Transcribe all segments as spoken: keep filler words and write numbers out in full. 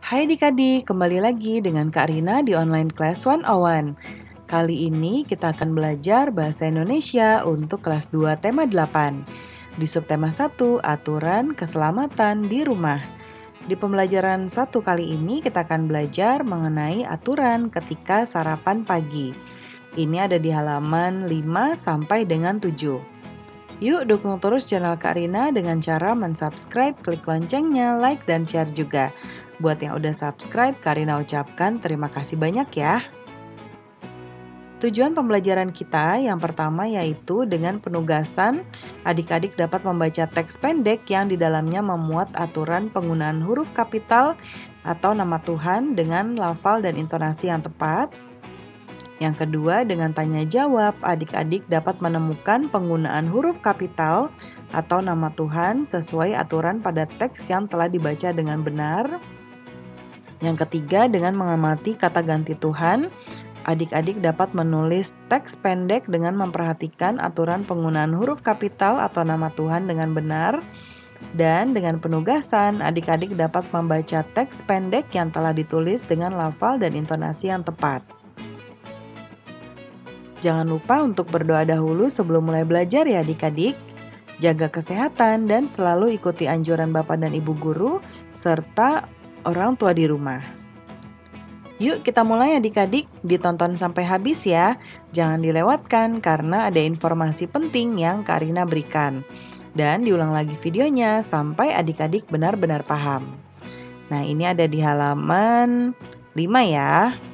Hai adik-adik, kembali lagi dengan Kak Rina di online class seratus satu. Kali ini kita akan belajar bahasa Indonesia untuk kelas dua tema delapan. Di subtema satu, aturan keselamatan di rumah. Di pembelajaran satu kali ini kita akan belajar mengenai aturan ketika sarapan pagi. Ini ada di halaman lima sampai dengan tujuh. Yuk dukung terus channel Kak Rina dengan cara mensubscribe, klik loncengnya, like, dan share juga. Buat yang udah subscribe, Kak Rina ucapkan terima kasih banyak ya. Tujuan pembelajaran kita yang pertama yaitu dengan penugasan, adik-adik dapat membaca teks pendek yang di dalamnya memuat aturan penggunaan huruf kapital atau nama Tuhan dengan lafal dan intonasi yang tepat. Yang kedua, dengan tanya jawab, adik-adik dapat menemukan penggunaan huruf kapital atau nama Tuhan sesuai aturan pada teks yang telah dibaca dengan benar. Yang ketiga, dengan mengamati kata ganti Tuhan, adik-adik dapat menulis teks pendek dengan memperhatikan aturan penggunaan huruf kapital atau nama Tuhan dengan benar. Dan dengan penugasan, adik-adik dapat membaca teks pendek yang telah ditulis dengan lafal dan intonasi yang tepat. Jangan lupa untuk berdoa dahulu sebelum mulai belajar ya adik-adik. Jaga kesehatan dan selalu ikuti anjuran Bapak dan Ibu guru serta orang tua di rumah. Yuk kita mulai adik-adik, ditonton sampai habis ya. Jangan dilewatkan karena ada informasi penting yang Kak Rina berikan. Dan diulang lagi videonya sampai adik-adik benar-benar paham. Nah ini ada di halaman lima ya.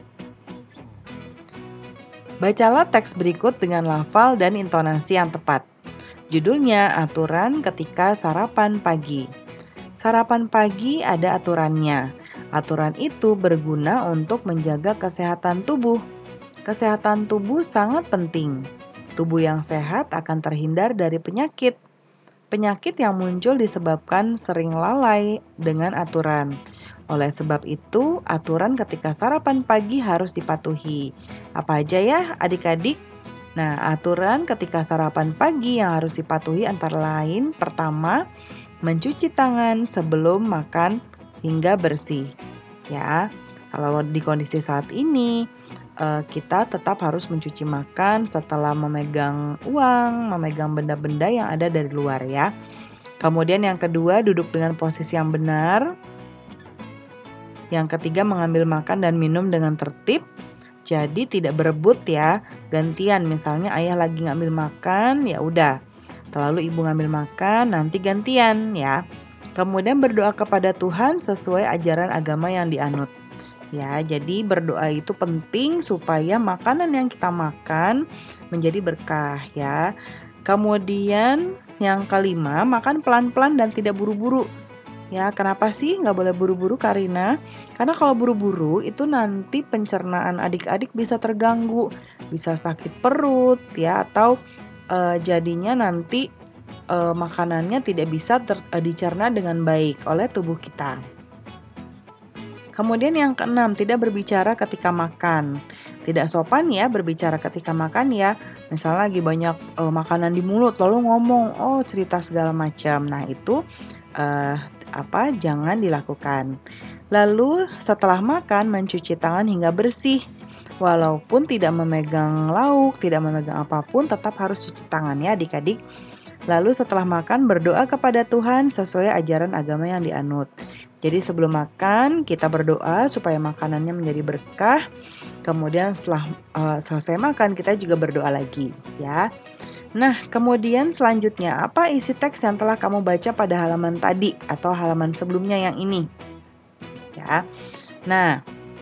Bacalah teks berikut dengan lafal dan intonasi yang tepat. Judulnya Aturan Ketika Sarapan Pagi. Sarapan pagi ada aturannya. Aturan itu berguna untuk menjaga kesehatan tubuh. Kesehatan tubuh sangat penting. Tubuh yang sehat akan terhindar dari penyakit. Penyakit yang muncul disebabkan sering lalai dengan aturan. Oleh sebab itu, aturan ketika sarapan pagi harus dipatuhi. Apa aja ya adik-adik? Nah, aturan ketika sarapan pagi yang harus dipatuhi antara lain, pertama, mencuci tangan sebelum makan hingga bersih. Ya, kalau di kondisi saat ini, kita tetap harus mencuci makan setelah memegang uang, memegang benda-benda yang ada dari luar ya. Kemudian yang kedua, duduk dengan posisi yang benar. Yang ketiga, mengambil makan dan minum dengan tertib. Jadi tidak berebut ya, gantian. Misalnya ayah lagi ngambil makan, ya udah. Lalu ibu ngambil makan, nanti gantian ya. Kemudian berdoa kepada Tuhan sesuai ajaran agama yang dianut. Ya, jadi berdoa itu penting supaya makanan yang kita makan menjadi berkah ya. Kemudian yang kelima, makan pelan-pelan dan tidak buru-buru. Ya, kenapa sih nggak boleh buru-buru Kak Rina? Karena kalau buru-buru itu nanti pencernaan adik-adik bisa terganggu, bisa sakit perut ya, atau e, jadinya nanti e, makanannya tidak bisa ter, e, dicerna dengan baik oleh tubuh kita. Kemudian yang keenam, tidak berbicara ketika makan. Tidak sopan ya berbicara ketika makan ya. Misalnya lagi banyak e, makanan di mulut lalu ngomong, oh cerita segala macam. Nah itu e, apa jangan dilakukan. Lalu setelah makan mencuci tangan hingga bersih. Walaupun tidak memegang lauk, tidak memegang apapun, tetap harus cuci tangan ya adik-adik. Lalu setelah makan berdoa kepada Tuhan sesuai ajaran agama yang dianut. Jadi sebelum makan kita berdoa supaya makanannya menjadi berkah. Kemudian setelah uh, selesai makan kita juga berdoa lagi ya. Nah kemudian selanjutnya apa isi teks yang telah kamu baca pada halaman tadi atau halaman sebelumnya yang ini ya. Nah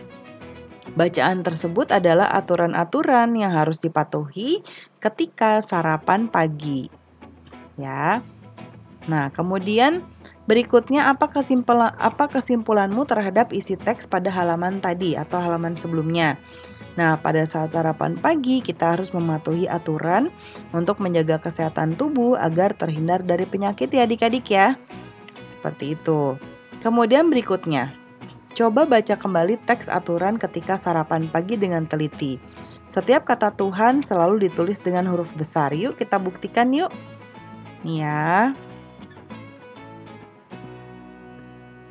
bacaan tersebut adalah aturan-aturan yang harus dipatuhi ketika sarapan pagi ya. Nah kemudian berikutnya apa kesimpulan apa kesimpulanmu terhadap isi teks pada halaman tadi atau halaman sebelumnya? Nah, pada saat sarapan pagi kita harus mematuhi aturan untuk menjaga kesehatan tubuh agar terhindar dari penyakit ya adik-adik ya. Seperti itu. Kemudian berikutnya, coba baca kembali teks aturan ketika sarapan pagi dengan teliti. Setiap kata Tuhan selalu ditulis dengan huruf besar. Yuk kita buktikan yuk. Nih ya.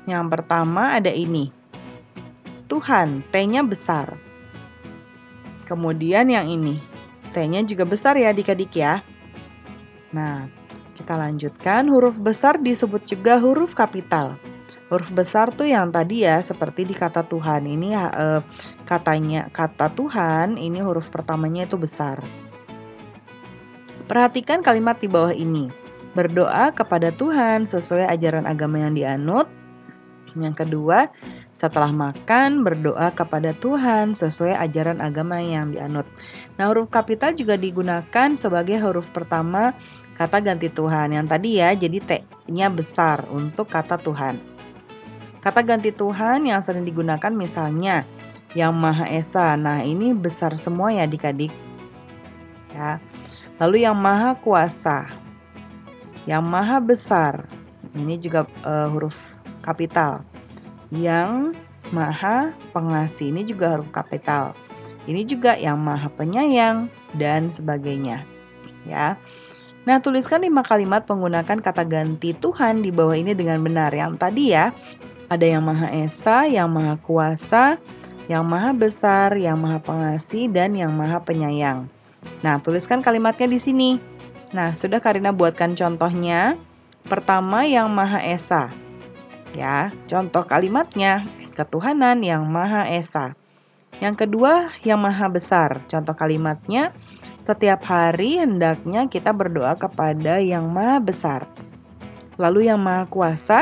Yang pertama ada ini. Tuhan, T-nya besar. Kemudian yang ini. T-nya juga besar ya adik-adik ya. Nah, kita lanjutkan. Huruf besar disebut juga huruf kapital. Huruf besar tuh yang tadi ya, seperti di kata Tuhan. Ini eh, katanya kata Tuhan, ini huruf pertamanya itu besar. Perhatikan kalimat di bawah ini. Berdoa kepada Tuhan sesuai ajaran agama yang dianut. Yang kedua, setelah makan berdoa kepada Tuhan sesuai ajaran agama yang dianut. Nah, huruf kapital juga digunakan sebagai huruf pertama kata ganti Tuhan. Yang tadi ya, jadi T-nya besar untuk kata Tuhan. Kata ganti Tuhan yang sering digunakan misalnya Yang Maha Esa. Nah, ini besar semua ya adik-adik. Ya. Lalu Yang Maha Kuasa. Yang Maha Besar. Ini juga uh, huruf kapital. Yang Maha Pengasih, ini juga huruf kapital. Ini juga Yang Maha Penyayang dan sebagainya. Ya. Nah, tuliskan lima kalimat menggunakan kata ganti Tuhan di bawah ini dengan benar. Yang tadi ya, ada Yang Maha Esa, Yang Maha Kuasa, Yang Maha Besar, Yang Maha Pengasih, dan Yang Maha Penyayang. Nah, tuliskan kalimatnya di sini. Nah, sudah Karina buatkan contohnya. Pertama, Yang Maha Esa. Ya, contoh kalimatnya, ketuhanan Yang Maha Esa. Yang kedua, Yang Maha Besar. Contoh kalimatnya, setiap hari hendaknya kita berdoa kepada Yang Maha Besar. Lalu Yang Maha Kuasa,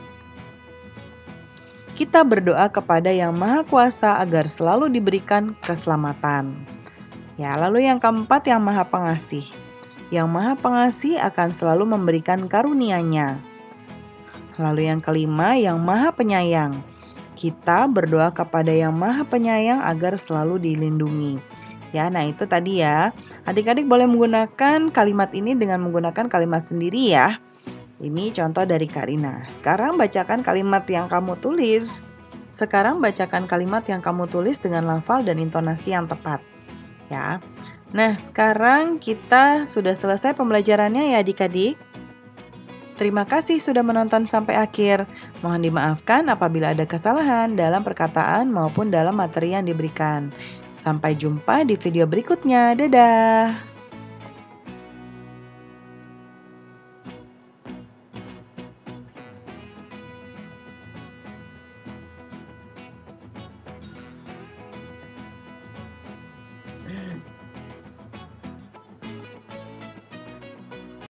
kita berdoa kepada Yang Maha Kuasa agar selalu diberikan keselamatan. Ya, lalu yang keempat, Yang Maha Pengasih. Yang Maha Pengasih akan selalu memberikan karunia-Nya. Lalu yang kelima, Yang Maha Penyayang. Kita berdoa kepada Yang Maha Penyayang agar selalu dilindungi. Ya, nah itu tadi ya. Adik-adik boleh menggunakan kalimat ini dengan menggunakan kalimat sendiri ya. Ini contoh dari Karina. Sekarang bacakan kalimat yang kamu tulis. Sekarang bacakan kalimat yang kamu tulis dengan lafal dan intonasi yang tepat. Ya. Nah, sekarang kita sudah selesai pembelajarannya ya adik-adik. Terima kasih sudah menonton sampai akhir. Mohon dimaafkan apabila ada kesalahan dalam perkataan maupun dalam materi yang diberikan. Sampai jumpa di video berikutnya. Dadah!